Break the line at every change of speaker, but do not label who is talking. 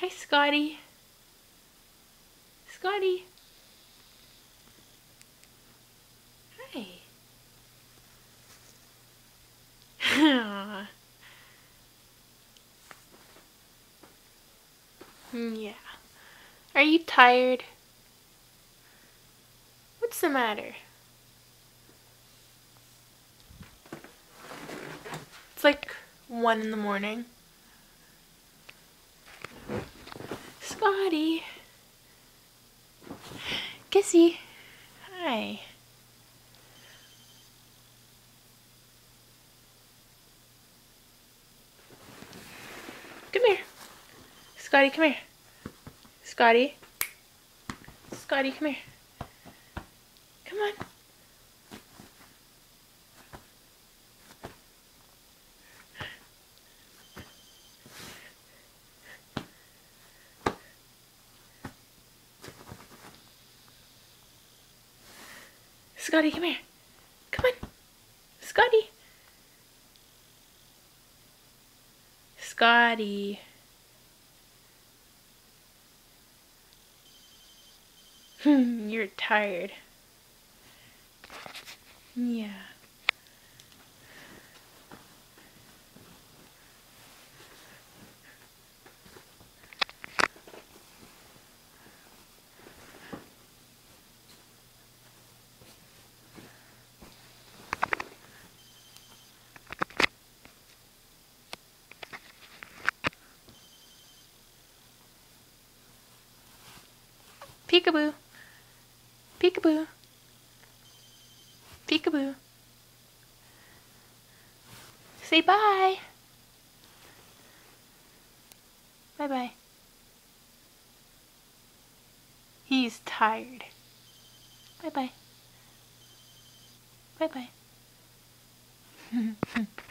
Hi, Scotty. Scotty. Hi. Yeah. Are you tired? What's the matter? It's like 1 in the morning. Scotty. Kissy. Hi. Come here. Scotty, come here. Scotty. Scotty, come here. Come on. Scotty, come here. Come on. Scotty. Scotty. You're tired. Yeah. Peekaboo. Peekaboo. Peekaboo. Say bye. Bye-bye. He's tired. Bye-bye. Bye-bye.